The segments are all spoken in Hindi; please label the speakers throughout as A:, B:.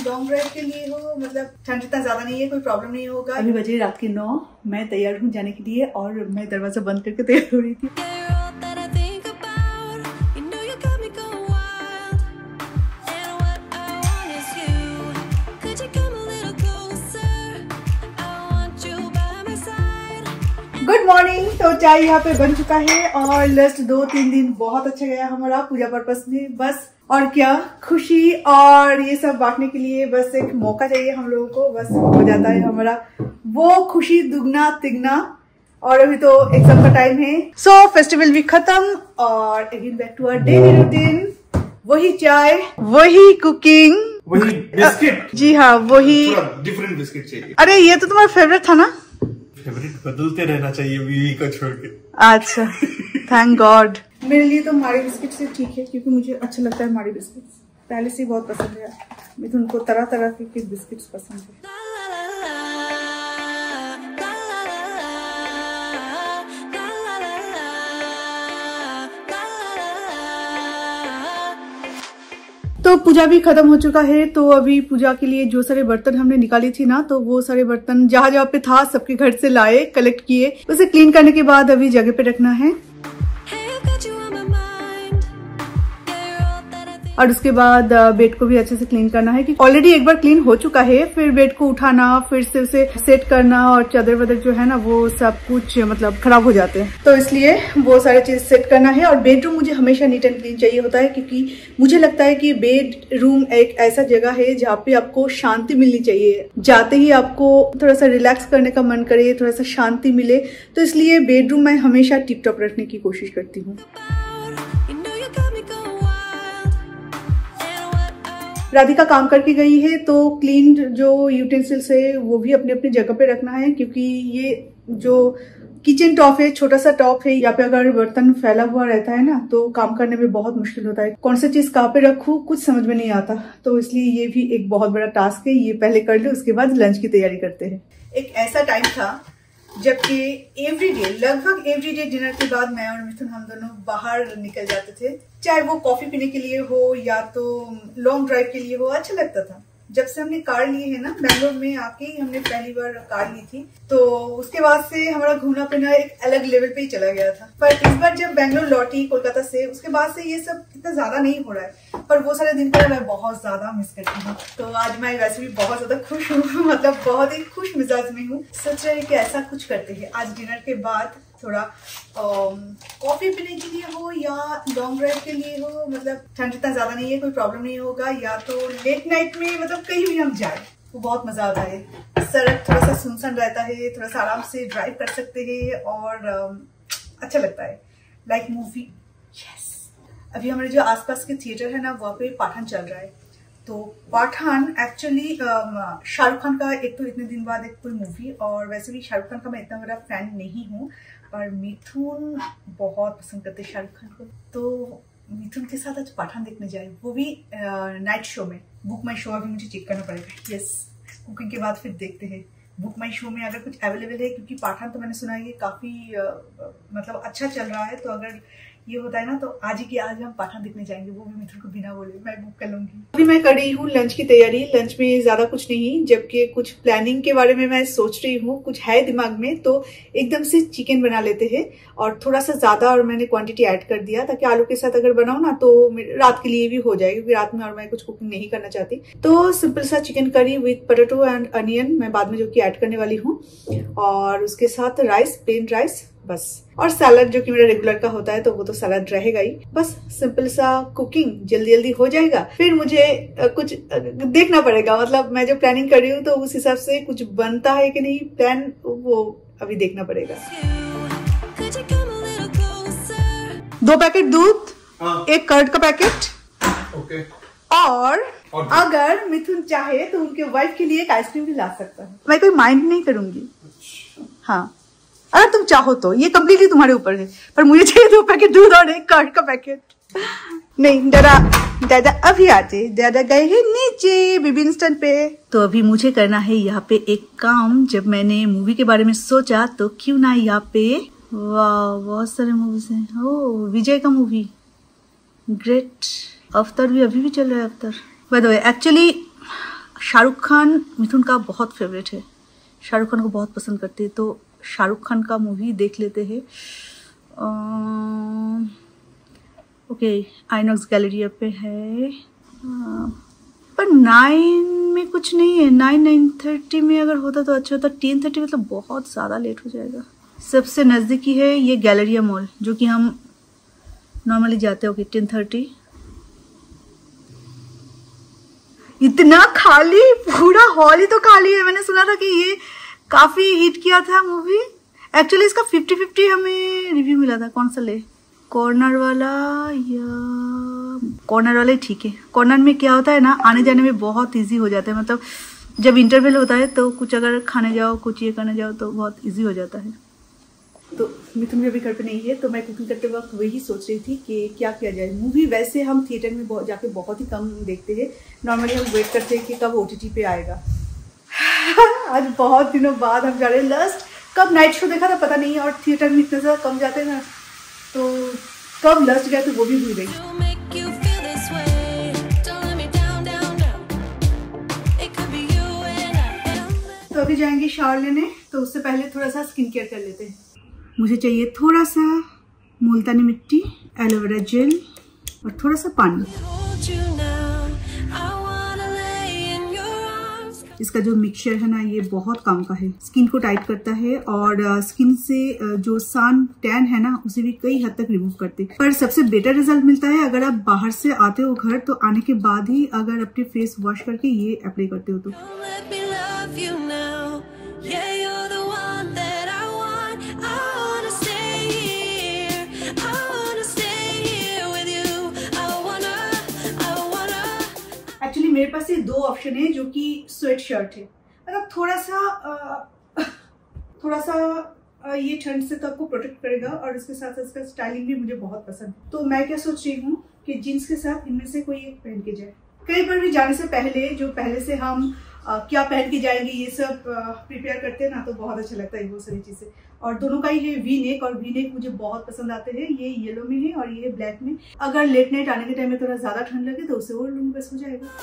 A: लॉन्ग ड्राइव के लिए हो, मतलब ठंड इतना ज्यादा नहीं है, कोई प्रॉब्लम नहीं होगा। अभी बजे रात के 9, मैं तैयार हूँ जाने के लिए और मैं दरवाजा बंद करके तैयार हो रही थी। Good morning. तो चाय यहाँ पे बन चुका है और लास्ट 2-3 दिन बहुत अच्छा गया हमारा पूजा पर्पस में। बस और क्या, खुशी और ये सब बांटने के लिए बस एक मौका चाहिए हम लोगों को, बस हो जाता है हमारा वो खुशी दुगना तिगना। और अभी तो एग्जाम का टाइम है, सो फेस्टिवल भी खत्म और again back to our daily routine. वही चाय, वही कुकिंग,
B: वही बिस्किट।
A: जी हाँ, वही
B: डिफरेंट बिस्किट चाहिए।
A: अरे ये तो तुम्हारा फेवरेट था ना।
B: फेवरेट बदलते रहना चाहिए बीवी को छोड़ के।
A: अच्छा, थैंक गॉड। मेरे लिए तो मारी बिस्किट से ठीक है, क्योंकि मुझे अच्छा लगता है मारी बिस्किट, पहले से बहुत पसंद है। मिथुन को तरह तरह के बिस्किट्स पसंद है। तो पूजा भी खत्म हो चुका है, तो अभी पूजा के लिए जो सारे बर्तन हमने निकाली थी ना, तो वो सारे बर्तन जहाँ जहाँ पे था सबके घर से लाए, कलेक्ट किए, उसे क्लीन करने के बाद अभी जगह पे रखना है। और उसके बाद बेड को भी अच्छे से क्लीन करना है, क्योंकि ऑलरेडी एक बार क्लीन हो चुका है। फिर बेड को उठाना, फिर से उसे सेट करना और चादर वादर जो है ना वो सब कुछ मतलब खराब हो जाते हैं, तो इसलिए वो सारे चीज सेट करना है। और बेडरूम मुझे हमेशा नीट एंड क्लीन चाहिए होता है, क्योंकि मुझे लगता है कि बेडरूम एक ऐसा जगह है जहाँ पे आपको शांति मिलनी चाहिए। जाते ही आपको थोड़ा सा रिलैक्स करने का मन करे, थोड़ा सा शांति मिले, तो इसलिए बेडरूम मैं हमेशा टिप टॉप रखने की कोशिश करती हूँ। राधिका काम करके गई है, तो क्लीन जो यूटेंसिल्स है वो भी अपने अपनी जगह पे रखना है, क्योंकि ये जो किचन टॉप है, छोटा सा टॉप है, यहाँ पे अगर बर्तन फैला हुआ रहता है ना तो काम करने में बहुत मुश्किल होता है। कौन सी चीज कहाँ पे रखूं कुछ समझ में नहीं आता, तो इसलिए ये भी एक बहुत बड़ा टास्क है। ये पहले कर लो, उसके बाद लंच की तैयारी करते हैं। एक ऐसा टाइम था जबकि एवरीडे, लगभग एवरीडे डिनर के बाद मैं और मिथुन हम दोनों बाहर निकल जाते थे, चाहे वो कॉफी पीने के लिए हो या तो लॉन्ग ड्राइव के लिए हो। अच्छा लगता था। जब से हमने कार ली है ना, बैंगलोर में आके ही हमने पहली बार कार ली थी, तो उसके बाद से हमारा घूमना फिरना एक अलग लेवल पे ही चला गया था। पर इस बार जब बैंगलोर लौटी कोलकाता से, उसके बाद से ये सब इतना ज्यादा नहीं हो रहा है, पर वो सारे दिन को मैं बहुत ज्यादा मिस करती हूँ। तो आज मैं वैसे भी बहुत ज्यादा खुश हूँ, मतलब बहुत ही खुश मिजाज में हूँ। सोच रहे हैं कि ऐसा कुछ करते हैं आज डिनर के बाद, थोड़ा कॉफी पीने के लिए हो या लॉन्ग ड्राइव के लिए हो, मतलब ठंड इतना ज्यादा नहीं है, कोई प्रॉब्लम नहीं होगा, या तो लेट नाइट में मतलब कहीं भी हम जाए वो बहुत मजा आता है। सड़क थोड़ा सा सुनसान रहता है, थोड़ा सा आराम से ड्राइव कर सकते हैं और अच्छा लगता है, लाइक मूवी। यस, अभी हमारे जो आसपास के थिएटर है ना, वहाँ पे पठान चल रहा है। तो पठान एक्चुअली शाहरुख खान का एक तो इतने दिन बाद एक कोई मूवी, और वैसे भी शाहरुख खान का मैं इतना बड़ा फैन नहीं हूँ, पर मिथुन बहुत पसंद करते शाहरुख खान को, तो मिथुन के साथ आज पठान देखने जाए, वो भी नाइट शो में। बुक माई शो अभी मुझे चेक करना पड़ेगा। यस, कुकिंग के बाद फिर देखते हैं बुक माई शो में अगर कुछ अवेलेबल है, क्योंकि पठान तो मैंने सुना है ये काफी मतलब अच्छा चल रहा है, तो अगर ये होता है ना तो आज ही की आज हम पठान देखने जाएंगे, वो भी मिथुन को बिना बोले मैं बुक कर लूंगी। अभी मैं कर रही हूँ लंच की तैयारी। लंच में ज्यादा कुछ नहीं, जबकि कुछ प्लानिंग के बारे में मैं सोच रही हूँ, कुछ है दिमाग में, तो एकदम से चिकन बना लेते हैं और थोड़ा सा ज्यादा, और मैंने क्वांटिटी ऐड कर दिया ताकि आलू के साथ अगर बनाऊं ना तो रात के लिए भी हो जाए, क्योंकि रात में और मैं कुछ कुकिंग नहीं करना चाहती। तो सिंपल सा chicken curry with potato and onion मैं बाद में जो कि ऐड करने वाली हूँ, और उसके साथ राइस, प्लेन राइस बस, और सैलड जो कि मेरा रेगुलर का होता है, तो वो तो सैलड रहेगा ही। बस सिंपल सा कुकिंग, जल्दी जल्दी हो जाएगा। फिर मुझे कुछ देखना पड़ेगा, मतलब मैं जो प्लानिंग कर रही हूँ तो उस हिसाब से कुछ बनता है कि नहीं प्लान, वो अभी देखना पड़ेगा। 2 पैकेट दूध, 1 कर्ड का पैकेट,
B: ओके।
A: और अगर मिथुन चाहे तो उनके वाइफ के लिए एक आइसक्रीम भी ला सकता है, मैं कोई माइंड नहीं करूंगी। हाँ, अगर तुम चाहो तो, ये कम्प्लीटली तुम्हारे ऊपर है, पर मुझे चाहिए 2 पैकेट दूध और 1 कर्ड का पैकेट। नहीं, दादा अभी आते, दादा गए हैं नीचे बेबी इंस्टेंट पे। तो अभी मुझे करना है यहाँ पे एक काम। जब मैंने मूवी के बारे में सोचा तो क्यों ना यहाँ पे, वाह बहुत सारे मूवीज हैं। ओ, विजय का मूवी ग्रेट, अवतार भी अभी भी चल रहा है। Avatar by the way, actually Shahrukh Khan Mithun का बहुत फेवरेट है, शाहरुख खान को बहुत पसंद करते हैं, तो शाहरुख खान का मूवी देख लेते हैं। ओके, आइनॉक्स गैलरिया पे है, पर 9 में कुछ नहीं है। 9:30 में अगर होता तो अच्छा होता। 10:30 मतलब बहुत ज़्यादा लेट हो जाएगा। सबसे नज़दीकी है ये गैलरिया मॉल, जो कि हम नॉर्मली जाते हो कि 10:30। इतना खाली, पूरा हॉल ही तो खाली है। मैंने सुना था कि ये काफी हिट किया था मूवी। एक्चुअली इसका 50-50 हमें रिव्यू मिला था। कौन सा ले, कॉर्नर वाला या कॉर्नर वाला ही ठीक है। कॉर्नर में क्या होता है ना, आने जाने में बहुत इजी हो जाता है। मतलब जब इंटरवल होता है तो कुछ अगर खाने जाओ, कुछ ये करने जाओ तो बहुत इजी हो जाता है। तो मिथुन भी अभी घर पे नहीं है, तो मैं कुकिंग करते वक्त वही सोच रही थी कि क्या किया जाए। मूवी वैसे हम थिएटर में जाके बहुत ही कम देखते हैं। नॉर्मली हम वेट करते हैं कि कब OTT पे आएगा। आज बहुत दिनों बाद हम जा रहे हैं। लास्ट कब नाइट शो देखा था पता नहीं, और थिएटर में इतने ज़्यादा कम जाते हैं ना, तो कब लास्ट गए तो वो भी भूल गई। तो अभी जाएंगे शावर लेने, तो उससे पहले थोड़ा सा स्किन केयर कर लेते हैं। मुझे चाहिए थोड़ा सा मुल्तानी मिट्टी, एलोवेरा जेल और थोड़ा सा पानी। इसका जो मिक्सचर है ना, ये बहुत काम का है। स्किन को टाइट करता है और स्किन से जो सन टैन है ना, उसे भी कई हद तक रिमूव करते हैं। पर सबसे बेटर रिजल्ट मिलता है अगर आप बाहर से आते हो घर, तो आने के बाद ही अगर अपने फेस वॉश करके ये अप्लाई करते हो तो। मेरे पास ये 2 ऑप्शन है, जो कि स्वेट शर्ट है। मतलब थोड़ा सा ये ठंड से तो आपको प्रोटेक्ट करेगा, और इसके साथ साथ इसका स्टाइलिंग भी मुझे बहुत पसंद है। तो मैं क्या सोच रही हूँ कि जीन्स के साथ इनमें से कोई एक पहन के जाए। कहीं पर भी जाने से पहले जो पहले से हम क्या पहन के जाएंगे ये सब प्रिपेयर करते हैं ना, तो बहुत अच्छा लगता है वो सारी चीजें। और दोनों का ही है वी नेक, और वी नेक मुझे बहुत पसंद आते हैं। ये येलो में है और ये ब्लैक में। अगर लेट नाइट आने के टाइम में थोड़ा ज्यादा ठंड लगे तो उसे ओढ़ लूंगी, बस हो जाएगा।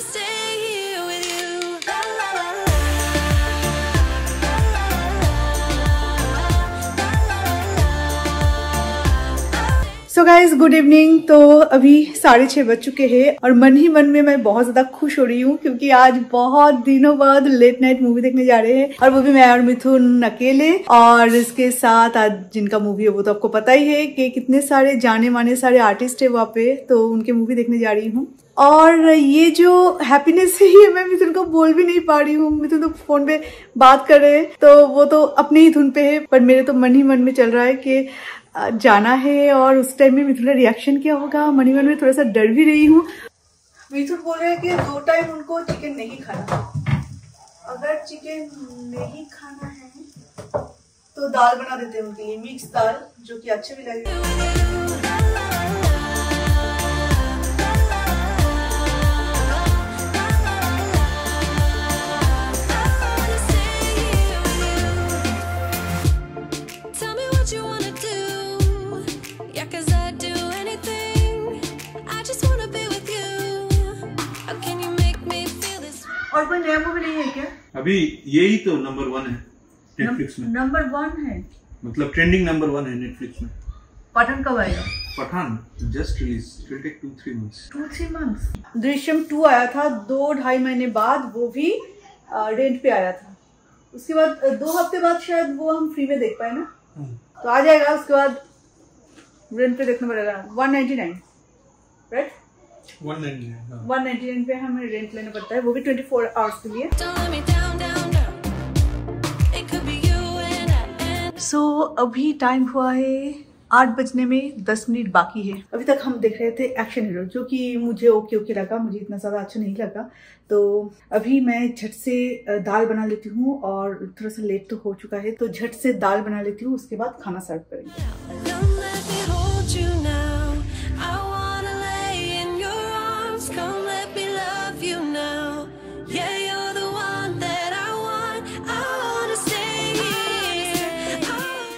A: So guys good evening. तो अभी 6:30 बज चुके हैं और मन ही मन में मैं बहुत ज्यादा खुश हो रही हूँ, क्योंकि आज बहुत दिनों बाद लेट नाइट मूवी देखने जा रहे हैं, और वो भी मैं और मिथुन अकेले। और इसके साथ आज जिनका मूवी है वो तो आपको पता ही है कि कितने सारे जाने माने सारे आर्टिस्ट है वहाँ पे, तो उनके मूवी देखने जा रही हूँ। और ये जो हैप्पीनेस है ये मैं मिथुन को बोल भी नहीं पा रही हूँ। मिथुन तो फोन पे बात कर रहे हैं, तो वो तो अपनी ही धुन पे है, पर मेरे तो मन ही मन में चल रहा है कि जाना है। और उस टाइम में मिथुन का रिएक्शन क्या होगा, मन ही मन में थोड़ा सा डर भी रही हूँ। मिथुन बोल रहे हैं कि 2 टाइम उनको चिकन नहीं खाना। अगर चिकन नहीं खाना है तो दाल बना देते हैं उनके लिए, मिक्स दाल, जो कि अच्छे भी लगेगा। और कोई नया मूवी नहीं है क्या? अभी
B: यही तो नंबर 1 है नेटफ्लिक्स में।
A: नंबर 1 है मतलब
B: ट्रेंडिंग नंबर 1 है नेटफ्लिक्स में।
A: पठान कब आएगा?
B: Pathaan just release, will take 2-3 months.
A: 2-3 months. Drishyam 2 आया था 2-2.5 महीने बाद, वो भी रेंट पे आया था। उसके बाद 2 हफ्ते बाद शायद वो हम फ्री में देख पाए ना, तो आ जाएगा। उसके बाद रेंट पे देखना पड़ेगा। 199 राइट, 199 पे हमें रेंट लेना पड़ता है, वो भी 24 आवर्स के लिए। सो अभी टाइम हुआ है 8 बजने में 10 मिनट बाकी है। अभी तक हम देख रहे थे एक्शन हीरो, जो कि मुझे ओके लगा, मुझे इतना ज्यादा अच्छा नहीं लगा। तो अभी मैं झट से दाल बना लेती हूँ, और थोड़ा सा लेट तो हो चुका है, तो झट से दाल बना लेती हूँ, उसके बाद खाना सर्व करेंगे।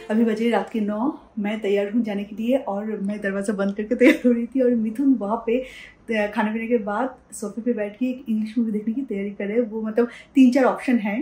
A: अभी बजे रात के 9। मैं तैयार हूँ जाने के लिए और मैं दरवाज़ा बंद करके तैयार हो रही थी और मिथुन वहाँ पे खाने पीने के बाद सोफे पे बैठ के एक इंग्लिश मूवी देखने की तैयारी कर रहे हैं। वो मतलब 3-4 ऑप्शन हैं।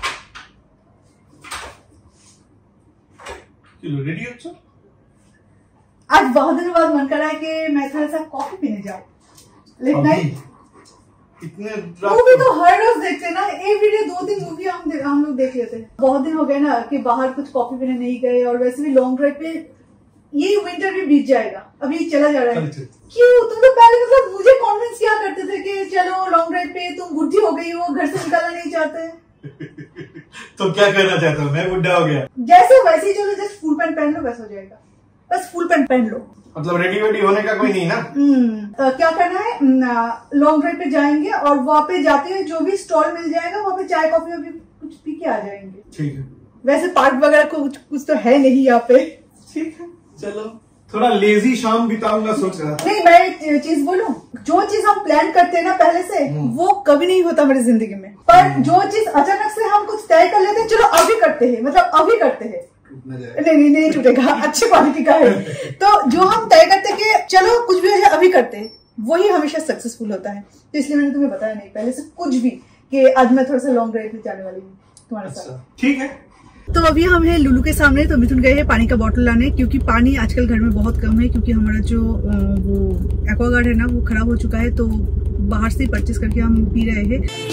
B: रेडी हो?
A: आज बहुत दिनों बाद मन कर रहा है कि मैं थोड़ा सा कॉफी पीने जाऊँ। लेकिन मूवी तो हर रोज देखते हैं ना, एवरीडे 2-3 मूवी हम लोग देख लेते हैं। बहुत दिन हो गए ना कि बाहर कुछ कॉफी पीने नहीं गए और वैसे भी लॉन्ग ड्राइव पे ये विंटर भी बीत जाएगा, अभी चला जा रहा है। क्यों तुम तो पहले मतलब मुझे कॉन्विंस किया करते थे कि चलो लॉन्ग ड्राइव पे, तुम बुढ़ी हो गई हो, घर से निकलना नहीं चाहते।
B: तो क्या करना चाहता हूँ मैं? बुढ़ा हो गया
A: जैसे वैसे ही चलो, जस्ट फुल पैंट पहन लो, वैसा हो जाएगा। बस फुल पैंट पहन लो,
B: मतलब रेडी वेडी होने का कोई नहीं ना।
A: क्या करना है, लॉन्ग ड्राइव पे जाएंगे और वहाँ पे जाते हैं जो भी स्टॉल मिल जाएगा वहाँ पे चाय कॉफी अभी कुछ पी के आ जाएंगे। ठीक है। वैसे पार्क वगैरह कुछ तो है नहीं यहाँ पे।
B: ठीक है, चलो थोड़ा लेजी शाम बिताऊंगा सोच रहा था।
A: नहीं, मैं एक चीज बोलूं, जो चीज हम प्लान करते हैं ना पहले से, वो कभी नहीं होता मेरी जिंदगी में। पर जो चीज अचानक से हम कुछ तय कर लेते हैं, चलो अभी करते हैं, मतलब अभी करते हैं, नहीं टूटेगा, अच्छी क्वालिटी का है। तो जो हम तय करते हैं कि चलो कुछ भी अभी करते हैं, वही हमेशा सक्सेसफुल होता है। तो इसलिए मैंने तुम्हें बताया नहीं पहले से कुछ भी कि आज मैं थोड़ा सा लॉन्ग ड्राइव पे जाने वाली हूँ तुम्हारे साथ।
B: ठीक है।
A: तो अभी हम हैं लुलू के सामने। तो मिथुन गए हैं पानी का बोतल लाने, क्योंकि पानी आजकल घर में बहुत कम है, क्योंकि हमारा जो वो एक्वागार्ड है ना वो खराब हो चुका है। तो बाहर से परचेज करके हम पी रहे हैं।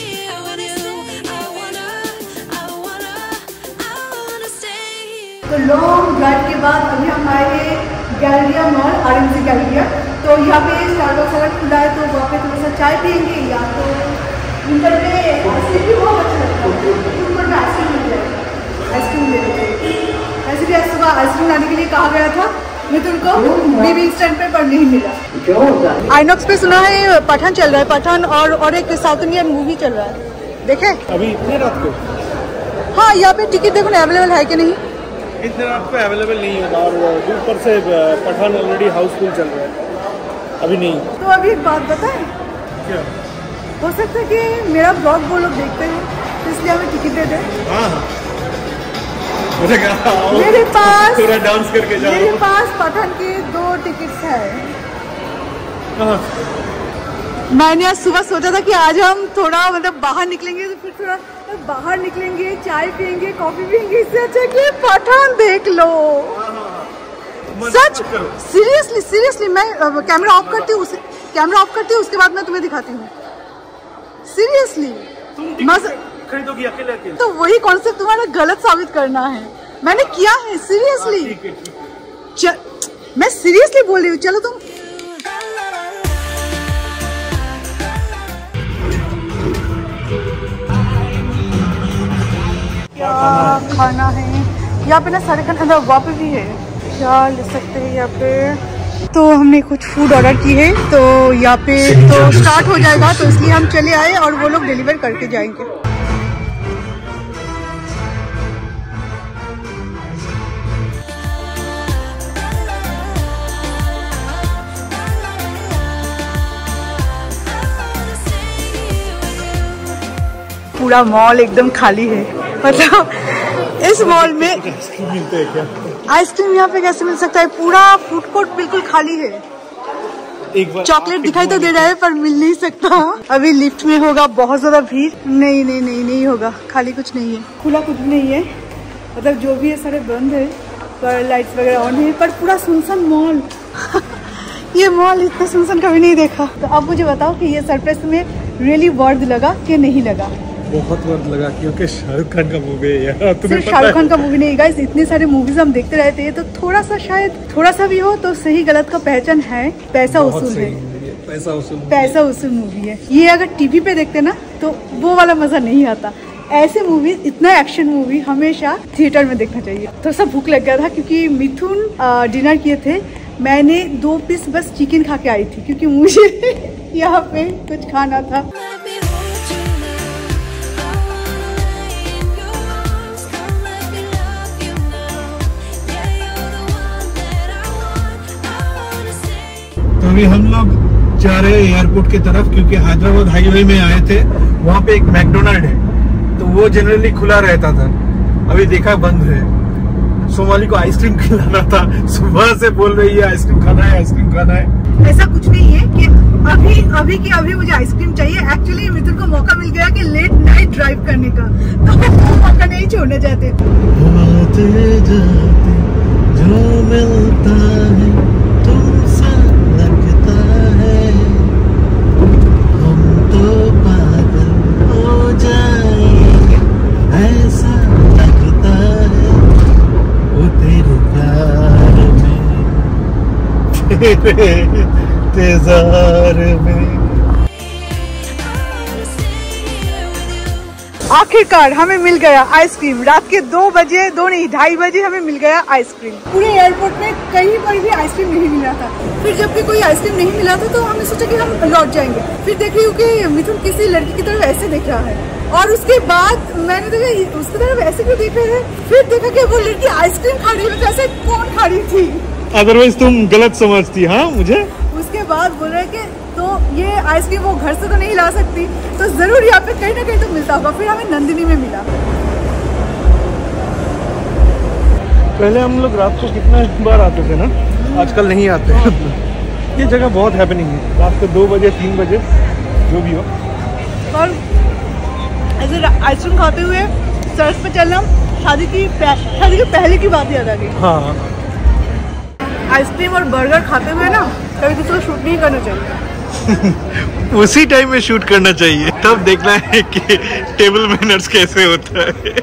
A: तो लॉन्ग ड्राइव के बाद अभी हम आए हैं गैलरिया मॉल, RMC गैलरिया। तो यहाँ पे स्टारबक्स अगर खुला है तो वहाँ पे थोड़ा सा चाय पियेंगे, या तो विंटर में आइसक्रीम भी बहुत अच्छा लगता है, विंटर में आइसक्रीम मिल जाएगा, आइसक्रीम ले लेते हैं। वैसे भी आज सुबह आइसक्रीम लाने के लिए कहा गया था मिथुन को, बीबी स्टैंड पे पर नहीं मिला। आइनॉक्स पे सुना है पठान चल रहा है, पठान और एक साउथ इंडियन मूवी चल रहा है, देखे
B: अभी इतनी रात को?
A: हाँ, यहाँ पे टिकट देखो ना अवेलेबल है कि नहीं।
B: इतने रात को अवेलेबल नहीं होगा और ऊपर से पठान ऑलरेडी हाउसफुल चल रहा है, अभी नहीं। तो
A: अभी एक बात बताएं,
B: क्या
A: हो सकता है कि मेरा ब्लॉग वो लोग देखते हैं, इसलिए हमें टिकट दे दें।
B: हाँ,
A: मेरे पास
B: पूरा डांस करके जाओ।
A: मेरे पास पठान के 2 टिकट्स है। मैंने आज सुबह सोचा था कि आज हम थोड़ा मतलब बाहर निकलेंगे, तो फिर थोड़ा बाहर निकलेंगे, चाय पियेंगे, कॉफी पियेंगे, इससे अच्छा कि पठान देख लो। सच, सीरियसली मैं कैमरा ऑफ करती हूँ, उसके बाद मैं तुम्हें दिखाती हूँ। सीरियसली
B: खरीदोगी अकेले?
A: तो वही कॉन्सेप्ट तुम्हारा गलत साबित करना है, मैंने किया है सीरियसली। मैं सीरियसली बोल रही हूँ, चलो तुम। क्या खाना है यहाँ पे ना, सारे खाना वहाँ पे भी है, क्या ले सकते हैं यहाँ पे। तो हमने कुछ फूड ऑर्डर की है, तो यहाँ पे तो स्टार्ट हो जाएगा, तो इसलिए हम चले आए और वो लोग डिलीवर करके जाएंगे। पूरा मॉल एकदम खाली है, मतलब इस मॉल में
B: आइसक्रीम मिलते हैं क्या?
A: आइसक्रीम यहाँ पे कैसे मिल सकता है? पूरा फूड कोर्ट बिल्कुल खाली है। चॉकलेट दिखाई तो दे रहा है पर मिल नहीं सकता। अभी लिफ्ट में होगा बहुत ज्यादा भीड़। नहीं होगा, खाली कुछ नहीं है, खुला कुछ भी नहीं है, मतलब जो भी है सारे बंद है, पर लाइट्स वगैरह ऑन है, पर पूरा सुनसान मॉल। ये मॉल इतना सुनसान कभी नहीं देखा। तो अब मुझे बताओ कि ये सरप्राइज में रियली वर्थ लगा कि नहीं लगा?
B: बहुत वर्थ लगा, क्योंकि शाहरुख खान का मूवी है यार।
A: सिर्फ शाहरुख खान का मूवी नहीं गाइस, इतने सारे मूवीज हम देखते रहते हैं, तो थोड़ा सा शायद थोड़ा सा भी हो तो सही गलत का पहचान है, पैसा वसूल है, पैसा वसूल मूवी है। ये अगर टीवी पे देखते ना तो वो वाला मजा नहीं आता। ऐसे मूवी, इतना एक्शन मूवी हमेशा थिएटर में देखना चाहिए। थोड़ा सा भूख लग गया था क्योंकि मिथुन डिनर किए थे, मैंने 2 पीस बस चिकन खा के आई थी क्योंकि मुझे यहाँ पे कुछ खाना था।
B: तो अभी हम लोग जा रहे हैं एयरपोर्ट की तरफ, क्योंकि हैदराबाद हाईवे में आए थे, वहाँ पे एक मैकडोनल्ड है, तो वो जनरली खुला रहता था, अभी देखा बंद है। सोमाली को आइसक्रीम खिलाना था। सुबह से बोल रही है आइसक्रीम खाना है, आइसक्रीम खाना है।
A: ऐसा कुछ नहीं है कि अभी मुझे आइसक्रीम चाहिए। एक्चुअली मिथुन को मौका मिल गया कि लेट नाइट ड्राइव करने का, तो वो मौका नहीं छोड़ना चाहते।
B: जो मिलता है तुमसे लगता है, हम तो पागल हो जाएंगे, ऐसा लगता है वो तेरे प्यार में, तेरे इंतजार में।
A: आखिरकार हमें मिल गया आइसक्रीम। रात के 2 बजे, 2 नहीं 2:30 बजे हमें मिल गया आइसक्रीम। पूरे एयरपोर्ट में कहीं पर भी आइसक्रीम नहीं मिला था। फिर जब भी कोई आइसक्रीम नहीं मिला था तो हमने सोचा कि हम लौट जाएंगे। फिर देख रही हूँ कि मिथुन किसी लड़की की तरफ ऐसे देख रहा है, और उसके बाद मैंने देखा उसकी तरफ ऐसे क्यों देख रहे थे। फिर देखा कि वो लड़की आइसक्रीम खा रही है, तो ऐसे कौन खा रही थी?
B: अदरवाइज तुम गलत समझती। हाँ, मुझे
A: उसके बाद बोल रहे कि तो ये आइसक्रीम वो घर से तो नहीं ला सकती, तो जरूर यहाँ पे कहीं ना कहीं तो मिलता होगा। फिर हमें नंदिनी में मिला।
B: पहले हम लोग रात को कितना बार आते थे ना, आजकल नहीं आते। ये जगह बहुत हैपनिंग है रात को 2 बजे 3 बजे जो भी हो।
A: और ऐसे आइसक्रीम खाते हुए सड़क पे चलना शादी के पहले की बात याद आ गई।
B: हाँ,
A: आइसक्रीम और बर्गर खाते हुए ना कभी किसी को शूट नहीं करना चाहिए।
B: उसी टाइम में शूट करना चाहिए, तब देखना है कि टेबल मैनर्स कैसे होता है।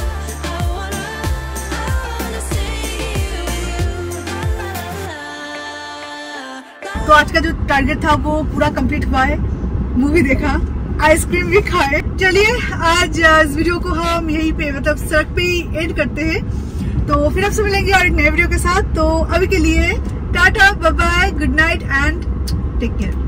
A: तो आज का जो टारगेट था वो पूरा कंप्लीट हुआ है। मूवी देखा, आइसक्रीम भी खाए। चलिए आज इस वीडियो को हम यहीं पे मतलब सड़क पे ही एंड करते हैं। तो फिर आपसे मिलेंगे और एक नए वीडियो के साथ। तो अभी के लिए tata, bye bye, good night and take care.